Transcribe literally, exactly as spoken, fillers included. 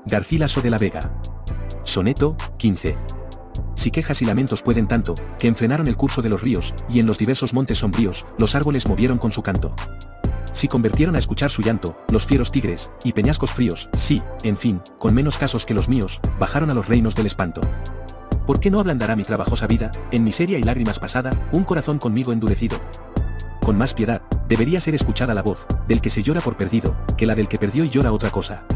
Garcilaso de la Vega. Soneto, quince. Si quejas y lamentos pueden tanto, que enfrenaron el curso de los ríos, y en los diversos montes sombríos, los árboles movieron con su canto. Si convirtieron a escuchar su llanto, los fieros tigres, y peñascos fríos, sí, en fin, con menos casos que los míos, bajaron a los reinos del espanto. ¿Por qué no ablandará mi trabajosa vida, en miseria y lágrimas pasada, un corazón conmigo endurecido? Con más piedad, debería ser escuchada la voz, del que se llora por perdido, que la del que perdió y llora otra cosa.